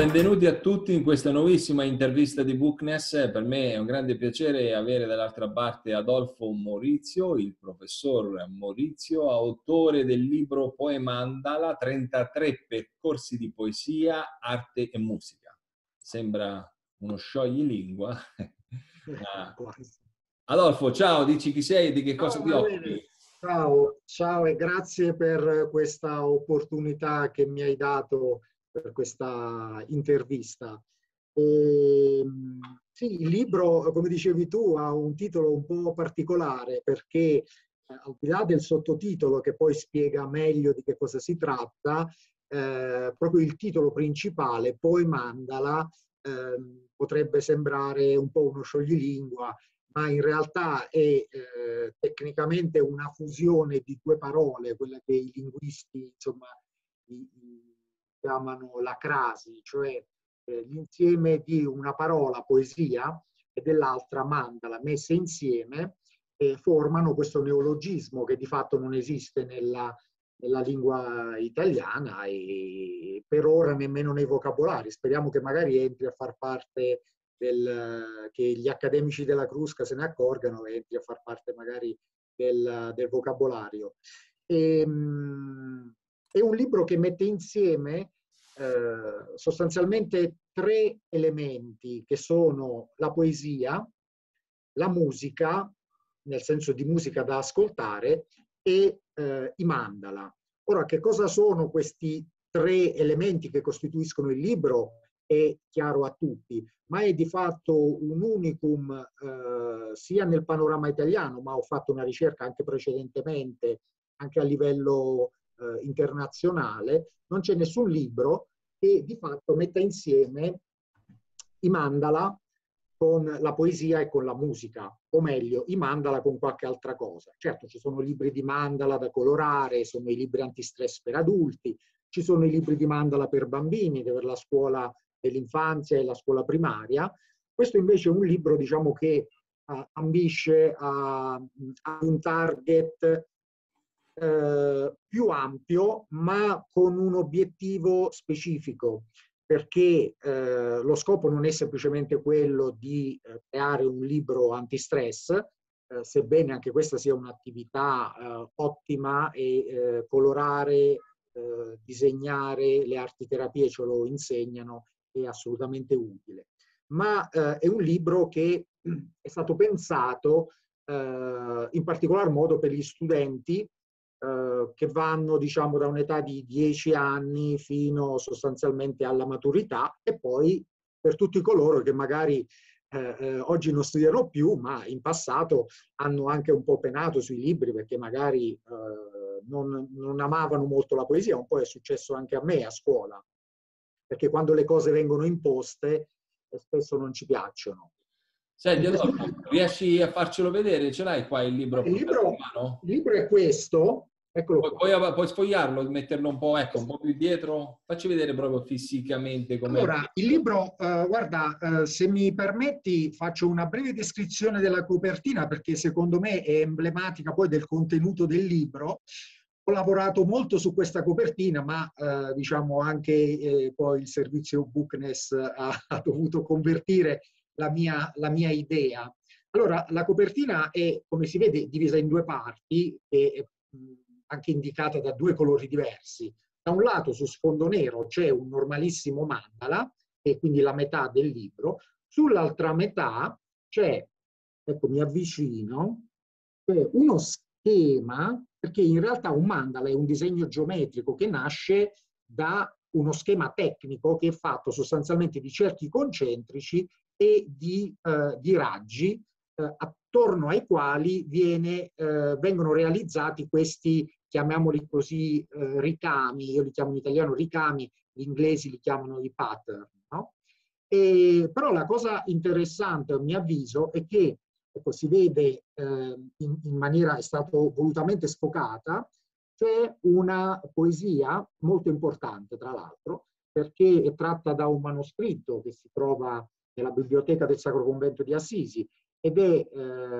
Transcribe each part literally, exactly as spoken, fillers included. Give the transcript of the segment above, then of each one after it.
benvenuti a tutti in questa nuovissima intervista di Bookness. Per me è un grande piacere avere dall'altra parte Adolfo Maurizio, il professor Maurizio, autore del libro Poemandala, trentatré percorsi di poesia, arte e musica. Sembra uno scioglilingua. Ma... Adolfo, ciao, dici chi sei e di che cosa Ciao, ti occupi? ciao, ciao e grazie per questa opportunità che mi hai dato per questa intervista. E, sì, il libro, come dicevi tu, ha un titolo un po' particolare perché eh, al di là del sottotitolo che poi spiega meglio di che cosa si tratta, eh, proprio il titolo principale, Poemandala, eh, potrebbe sembrare un po' uno scioglilingua, ma in realtà è eh, tecnicamente una fusione di due parole, quella che i linguisti insomma, i, i, chiamano la crasi, cioè eh, l'insieme di una parola poesia e dell'altra mandala, messe insieme e formano questo neologismo che di fatto non esiste nella, nella lingua italiana e per ora nemmeno nei vocabolari. Speriamo che magari entri a far parte del, che gli accademici della Crusca se ne accorgano e entri a far parte magari del, del vocabolario. E, mh, è un libro che mette insieme eh, sostanzialmente tre elementi che sono la poesia, la musica, nel senso di musica da ascoltare, e eh, i mandala. Ora, che cosa sono questi tre elementi che costituiscono il libro? È chiaro a tutti, ma è di fatto un unicum eh, sia nel panorama italiano, ma ho fatto una ricerca anche precedentemente, anche a livello eh, internazionale, non c'è nessun libro che di fatto metta insieme i mandala con la poesia e con la musica, o meglio, i mandala con qualche altra cosa. Certo, ci sono libri di mandala da colorare, sono i libri antistress per adulti, ci sono i libri di mandala per bambini, per la scuola dell'infanzia e la scuola primaria. Questo invece è un libro, diciamo, che uh, ambisce a, a un target eh, più ampio, ma con un obiettivo specifico, perché eh, lo scopo non è semplicemente quello di eh, creare un libro antistress, eh, sebbene anche questa sia un'attività eh, ottima e eh, colorare, eh, disegnare le artiterapie ce lo insegnano, è assolutamente utile. Ma eh, è un libro che è stato pensato eh, in particolar modo per gli studenti eh, che vanno, diciamo, da un'età di dieci anni fino sostanzialmente alla maturità, e poi per tutti coloro che magari eh, eh, oggi non studiano più, ma in passato hanno anche un po' penato sui libri perché magari eh, non, non amavano molto la poesia. Un po' è successo anche a me a scuola, perché quando le cose vengono imposte eh, spesso non ci piacciono. Senti, Adolfo, riesci a farcelo vedere? Ce l'hai qua il libro Il portato in libro, mano? il libro è questo, eccolo Puoi, qua. puoi, puoi sfogliarlo, metterlo un po', ecco, un po' più dietro? Facci vedere proprio fisicamente com'è il Allora, il libro. libro, eh, guarda, eh, se mi permetti, faccio una breve descrizione della copertina perché secondo me è emblematica poi del contenuto del libro. Ho lavorato molto su questa copertina, ma eh, diciamo anche eh, poi il servizio Bookness ha, ha dovuto convertire la mia, la mia idea. Allora, la copertina è, come si vede, divisa in due parti e mh, anche indicata da due colori diversi. Da un lato su sfondo nero c'è un normalissimo mandala, che è quindi la metà del libro, sull'altra metà c'è, ecco mi avvicino, c'è uno schema, perché in realtà un mandala è un disegno geometrico che nasce da uno schema tecnico che è fatto sostanzialmente di cerchi concentrici e di, eh, di raggi eh, attorno ai quali viene, eh, vengono realizzati questi, chiamiamoli così, eh, ricami. Io li chiamo in italiano ricami, gli inglesi li chiamano i pattern, no? E, però la cosa interessante, a mio avviso, è che ecco, si vede eh, in, in maniera, è stato volutamente sfocata, c'è una poesia molto importante, tra l'altro, perché è tratta da un manoscritto che si trova nella biblioteca del Sacro Convento di Assisi, ed è eh,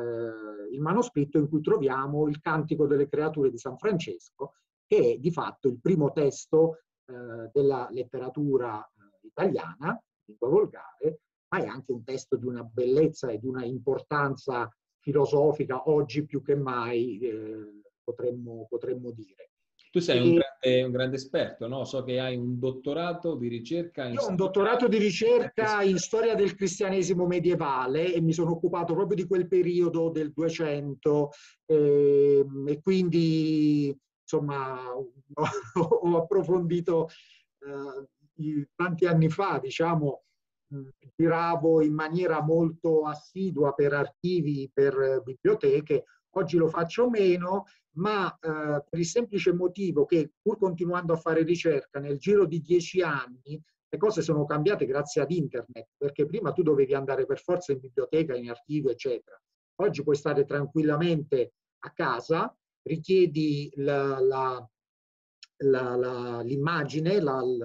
il manoscritto in cui troviamo il Cantico delle Creature di San Francesco, che è di fatto il primo testo eh, della letteratura eh, italiana, lingua volgare, ma è anche un testo di una bellezza e di una importanza filosofica oggi più che mai, eh, potremmo, potremmo dire. Tu sei un E grande, un grande esperto, no? So che hai un dottorato di ricerca in io ho un storia. dottorato di ricerca in storia del cristianesimo medievale e mi sono occupato proprio di quel periodo del duecento, eh, e quindi insomma ho, ho approfondito, eh, i, tanti anni fa, diciamo, mh, giravo in maniera molto assidua per archivi, per eh, biblioteche. Oggi lo faccio meno, ma eh, per il semplice motivo che, pur continuando a fare ricerca, nel giro di dieci anni le cose sono cambiate grazie ad internet, perché prima tu dovevi andare per forza in biblioteca, in archivio, eccetera. Oggi puoi stare tranquillamente a casa, richiedi l'immagine,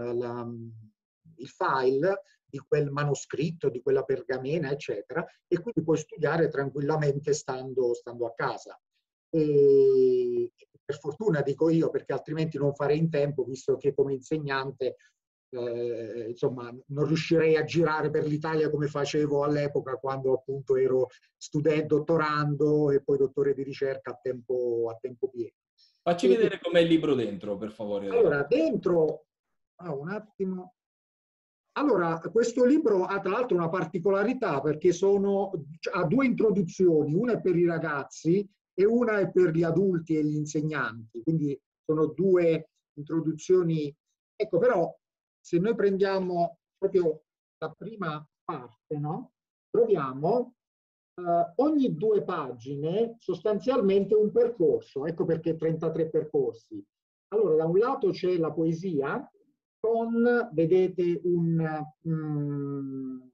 il file di quel manoscritto, di quella pergamena, eccetera, e quindi puoi studiare tranquillamente stando, stando a casa. E per fortuna, dico io, perché altrimenti non farei in tempo, visto che come insegnante eh, insomma, non riuscirei a girare per l'Italia come facevo all'epoca, quando appunto ero studente, dottorando e poi dottore di ricerca a tempo, a tempo pieno. Facci E, vedere com'è il libro dentro, per favore. allora, dentro, oh, un attimo. Allora, questo libro ha tra l'altro una particolarità, perché sono, ha due introduzioni, una è per i ragazzi e una è per gli adulti e gli insegnanti, quindi sono due introduzioni. Ecco, però, se noi prendiamo proprio la prima parte, no? Troviamo eh, ogni due pagine sostanzialmente un percorso, ecco perché trentatré percorsi. Allora, da un lato c'è la poesia, con, vedete, un, um,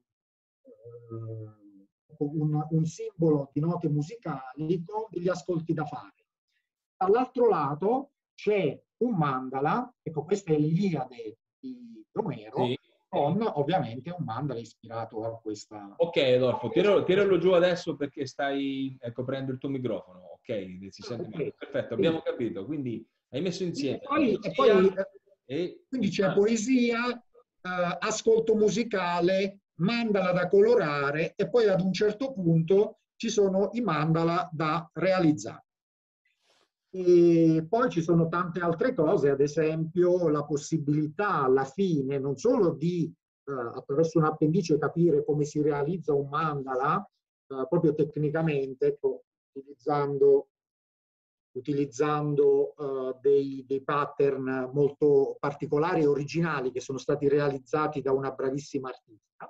un, un simbolo di note musicali con degli ascolti da fare. Dall'altro lato c'è un mandala, ecco, questa è l'Iliade di Omero, Sì. con ovviamente un mandala ispirato a questa... Ok, Adolfo, tiralo, tiralo giù adesso perché stai eh, coprendo il tuo microfono. Ok, si sente Okay. meglio. Perfetto, Sì. abbiamo capito. Quindi hai messo insieme E la poi, e poesia poi, e quindi il c'è canto. poesia, eh, ascolto musicale, mandala da colorare e poi ad un certo punto ci sono i mandala da realizzare. E poi ci sono tante altre cose, ad esempio la possibilità alla fine non solo di eh, attraverso un appendice capire come si realizza un mandala, eh, proprio tecnicamente, ecco, utilizzando utilizzando uh, dei, dei pattern molto particolari e originali che sono stati realizzati da una bravissima artista.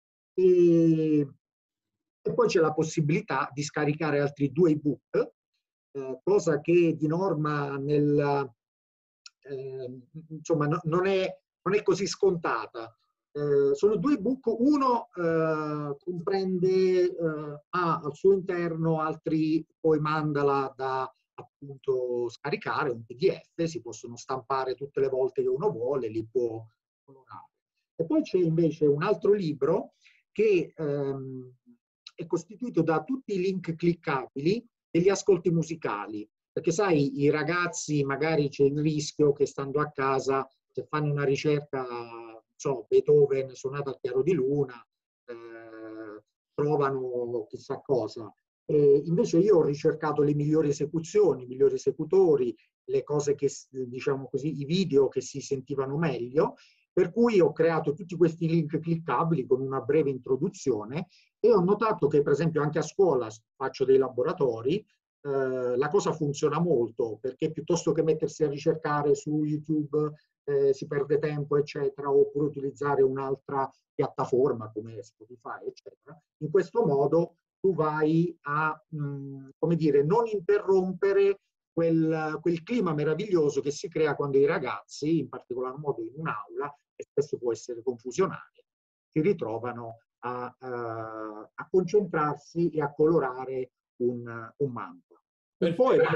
E, e poi c'è la possibilità di scaricare altri due ebook, eh, cosa che di norma nel, eh, insomma, no, non, è, non è così scontata. Eh, sono due ebook, uno eh, comprende, eh, ha al suo interno altri poi mandala da appunto scaricare, un P D F, si possono stampare tutte le volte che uno vuole, li può colorare. E poi c'è invece un altro libro che ehm, è costituito da tutti i link cliccabili degli ascolti musicali, perché sai, i ragazzi magari c'è il rischio che stando a casa, se fanno una ricerca, non so, Beethoven, sonata al chiaro di luna, eh, trovano chissà cosa. E invece io ho ricercato le migliori esecuzioni, i migliori esecutori, le cose che, diciamo così, i video che si sentivano meglio, per cui ho creato tutti questi link cliccabili con una breve introduzione e ho notato che, per esempio, anche a scuola faccio dei laboratori, eh, la cosa funziona molto, perché piuttosto che mettersi a ricercare su YouTube eh, si perde tempo, eccetera, oppure utilizzare un'altra piattaforma come Spotify, eccetera, in questo modo tu vai a, mh, come dire, non interrompere quel, quel clima meraviglioso che si crea quando i ragazzi, in particolar modo in un'aula, e spesso può essere confusionale, si ritrovano a, a, a concentrarsi e a colorare un, un manto. Un po' è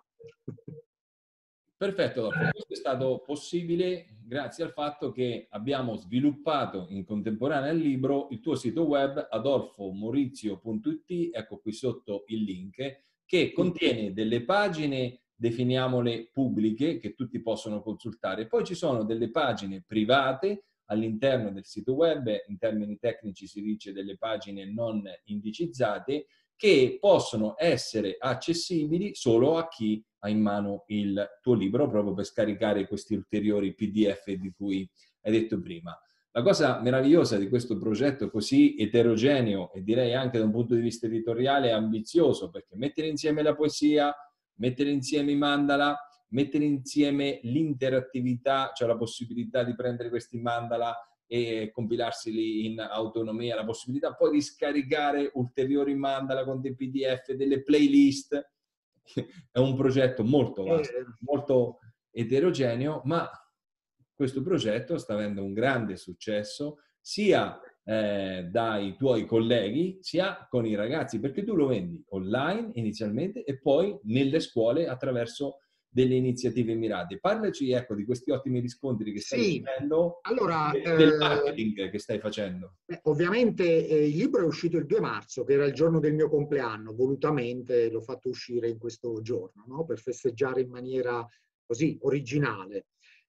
Perfetto, Adolfo. Questo è stato possibile grazie al fatto che abbiamo sviluppato in contemporanea al libro il tuo sito web adolfo maurizio punto it, ecco qui sotto il link, che contiene delle pagine, definiamole pubbliche, che tutti possono consultare. Poi ci sono delle pagine private all'interno del sito web, in termini tecnici si dice delle pagine non indicizzate, che possono essere accessibili solo a chi ha in mano il tuo libro, proprio per scaricare questi ulteriori P D F di cui hai detto prima. La cosa meravigliosa di questo progetto così eterogeneo e direi anche da un punto di vista editoriale ambizioso, perché mettere insieme la poesia, mettere insieme i mandala, mettere insieme l'interattività, cioè la possibilità di prendere questi mandala e compilarseli in autonomia, la possibilità poi di scaricare ulteriori mandala con dei P D F, delle playlist, è un progetto molto vasto, molto eterogeneo, ma questo progetto sta avendo un grande successo sia eh, dai tuoi colleghi sia con i ragazzi, perché tu lo vendi online inizialmente e poi nelle scuole attraverso delle iniziative mirate. Parlaci, ecco, di questi ottimi riscontri che stai Sì, ottenendo allora, e del eh, marketing che stai facendo. beh, ovviamente eh, il libro è uscito il due marzo, che era il giorno del mio compleanno, volutamente l'ho fatto uscire in questo giorno, no? Per festeggiare in maniera così originale.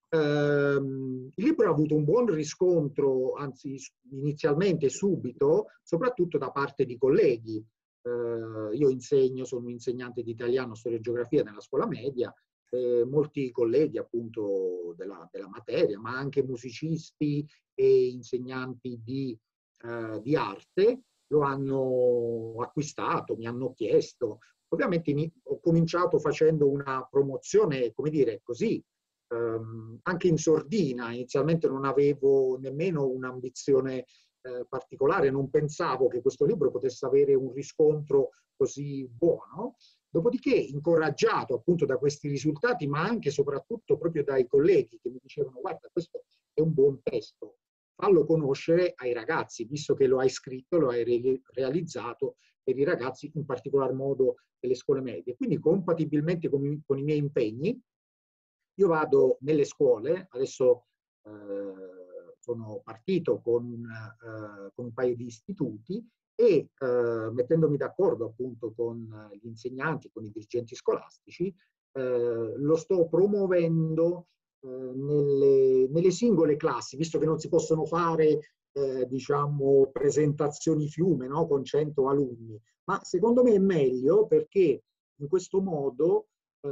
Ehm, il libro ha avuto un buon riscontro, anzi inizialmente subito, soprattutto da parte di colleghi. Eh, io insegno, sono un insegnante di italiano, storia e geografia nella scuola media, eh, molti colleghi appunto della, della materia, ma anche musicisti e insegnanti di, eh, di arte lo hanno acquistato, mi hanno chiesto. Ovviamente in, ho cominciato facendo una promozione, come dire, così, ehm, anche in sordina. Inizialmente non avevo nemmeno un'ambizione eh, particolare, non pensavo che questo libro potesse avere un riscontro così buono. Dopodiché, incoraggiato appunto da questi risultati, ma anche e soprattutto proprio dai colleghi che mi dicevano: guarda, questo è un buon testo, fallo conoscere ai ragazzi, visto che lo hai scritto, lo hai re realizzato per i ragazzi, in particolar modo delle scuole medie. Quindi, compatibilmente con i, con i miei impegni, io vado nelle scuole, adesso eh, sono partito con, eh, con un paio di istituti e eh, mettendomi d'accordo appunto con gli insegnanti, con i dirigenti scolastici, eh, lo sto promuovendo eh, nelle, nelle singole classi, visto che non si possono fare eh, diciamo presentazioni fiume, no? Con cento alunni, ma secondo me è meglio perché in questo modo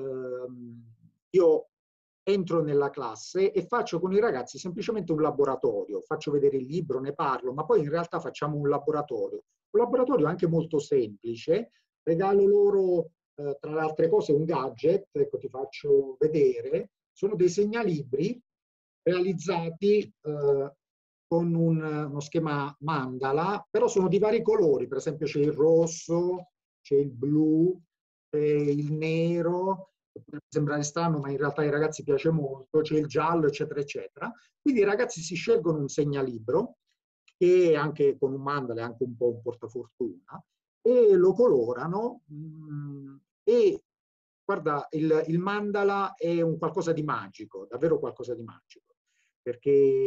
ehm, io entro nella classe e faccio con i ragazzi semplicemente un laboratorio, faccio vedere il libro, ne parlo, ma poi in realtà facciamo un laboratorio. Un laboratorio anche molto semplice, regalo loro eh, tra le altre cose un gadget, ecco ti faccio vedere, sono dei segnalibri realizzati eh, con un, uno schema mandala, però sono di vari colori, per esempio c'è il rosso, c'è il blu, c'è il nero, può sembrare strano, ma in realtà ai ragazzi piace molto, c'è il giallo, eccetera, eccetera. Quindi i ragazzi si scelgono un segnalibro, che anche con un mandala è anche un po' un portafortuna, e lo colorano. Mh, e guarda, il, il mandala è un qualcosa di magico, davvero qualcosa di magico, perché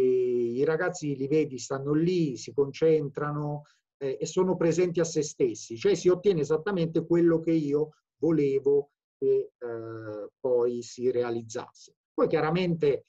i ragazzi li vedi, stanno lì, si concentrano eh, e sono presenti a se stessi, cioè si ottiene esattamente quello che io volevo che eh, poi si realizzasse. Poi chiaramente,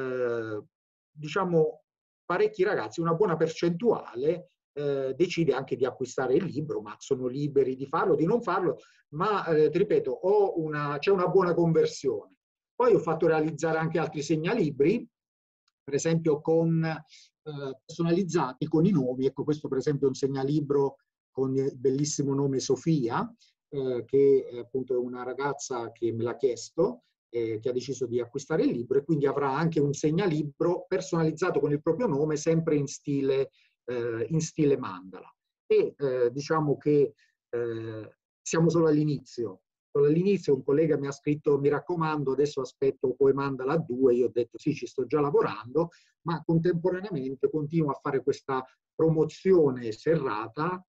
eh, diciamo, parecchi ragazzi, una buona percentuale, eh, decide anche di acquistare il libro, ma sono liberi di farlo, di non farlo, ma eh, ti ripeto, c'è una buona conversione. Poi ho fatto realizzare anche altri segnalibri, per esempio con, eh, personalizzati con i nomi. Ecco, questo per esempio è un segnalibro con il bellissimo nome Sofia, eh, che è appunto è una ragazza che me l'ha chiesto, eh, che ha deciso di acquistare il libro, e quindi avrà anche un segnalibro personalizzato con il proprio nome, sempre in stile, eh, in stile mandala. E eh, diciamo che eh, siamo solo all'inizio. All'inizio un collega mi ha scritto: mi raccomando, adesso aspetto poi mandala a due. Io ho detto sì, ci sto già lavorando, ma contemporaneamente continuo a fare questa promozione serrata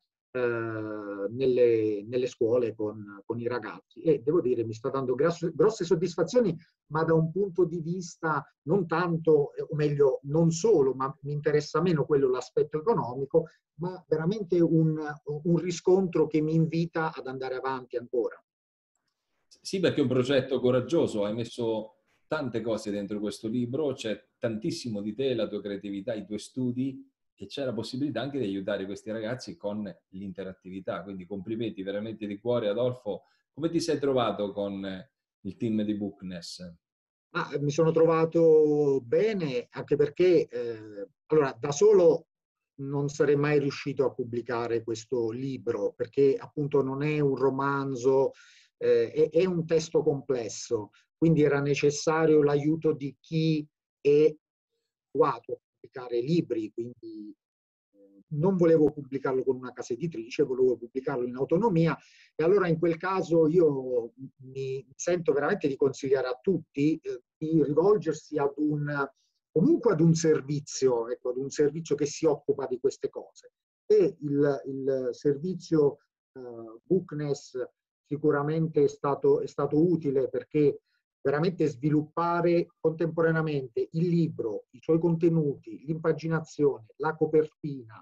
eh, nelle, nelle scuole con, con i ragazzi, e devo dire mi sta dando grosse, grosse soddisfazioni, ma da un punto di vista non tanto, o meglio non solo, ma mi interessa meno quello, l'aspetto economico, ma veramente un, un riscontro che mi invita ad andare avanti ancora. Sì, perché è un progetto coraggioso, hai messo tante cose dentro questo libro, c'è tantissimo di te, la tua creatività, i tuoi studi, e c'è la possibilità anche di aiutare questi ragazzi con l'interattività. Quindi complimenti veramente di cuore, Adolfo. Come ti sei trovato con il team di Bookness? Ah, mi sono trovato bene, anche perché eh, allora, da solo non sarei mai riuscito a pubblicare questo libro, perché appunto non è un romanzo, eh, è, è un testo complesso, quindi era necessario l'aiuto di chi è abituato a pubblicare libri, quindi eh, non volevo pubblicarlo con una casa editrice, volevo pubblicarlo in autonomia, e allora in quel caso io mi sento veramente di consigliare a tutti eh, di rivolgersi ad un, comunque ad un servizio, ecco, ad un servizio che si occupa di queste cose. E il, il servizio eh, Bookness sicuramente è stato, è stato utile, perché veramente sviluppare contemporaneamente il libro, i suoi contenuti, l'impaginazione, la copertina,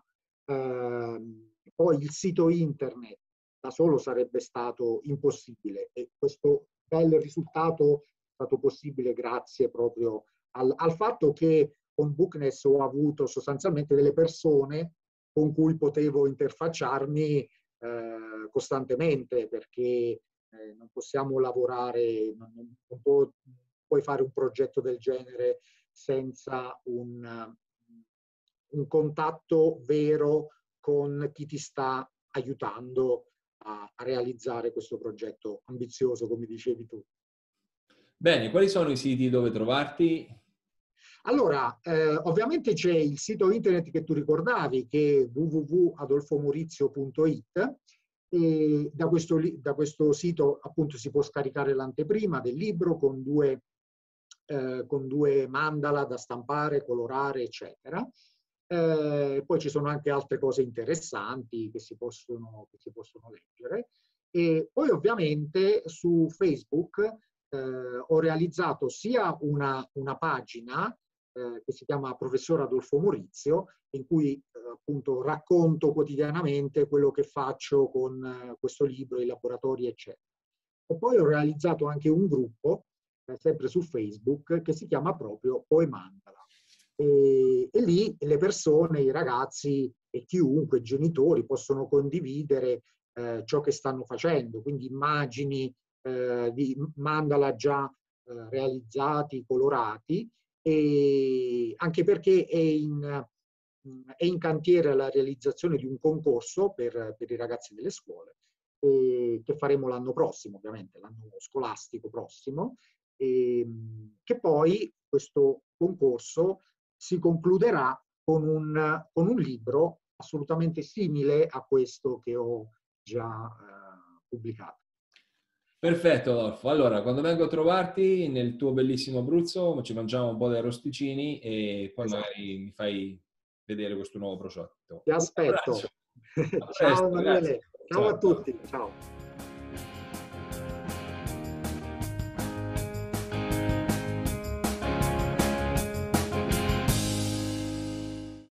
ehm, poi il sito internet, da solo sarebbe stato impossibile, e questo bel risultato è stato possibile grazie proprio al, al fatto che con Bookness ho avuto sostanzialmente delle persone con cui potevo interfacciarmi eh, costantemente, perché eh, non possiamo lavorare, non, non può, puoi fare un progetto del genere senza un, un contatto vero con chi ti sta aiutando a, a realizzare questo progetto ambizioso, come dicevi tu. Bene, quali sono i siti dove trovarti? Allora, eh, ovviamente c'è il sito internet che tu ricordavi, che è w w w punto adolfomorizio punto i t, e da questo, da questo sito appunto si può scaricare l'anteprima del libro con due, eh, con due mandala da stampare, colorare, eccetera. Eh, poi ci sono anche altre cose interessanti che si possono, che si possono leggere. E poi ovviamente su Facebook eh, ho realizzato sia una, una pagina eh, che si chiama Professor Adolfo Morizio, in cui eh, appunto racconto quotidianamente quello che faccio con eh, questo libro, i laboratori, eccetera. E poi ho realizzato anche un gruppo, eh, sempre su Facebook, che si chiama proprio Poemandala. E, e lì le persone, i ragazzi e chiunque, i genitori, possono condividere eh, ciò che stanno facendo, quindi immagini eh, di mandala già eh, realizzati, colorati, e anche perché è in, è in cantiere la realizzazione di un concorso per, per i ragazzi delle scuole, eh, che faremo l'anno prossimo, ovviamente, l'anno scolastico prossimo, e, che poi questo concorso si concluderà con un, con un libro assolutamente simile a questo che ho già eh, pubblicato. Perfetto, Adolfo. Allora, quando vengo a trovarti nel tuo bellissimo Abruzzo, ci mangiamo un po' dei arrosticini e poi Esatto. magari mi fai vedere questo nuovo progetto. Ti Un abbraccio. aspetto. A Ciao presto, grazie. Emanuele, ciao a Ciao, ciao. tutti. Ciao.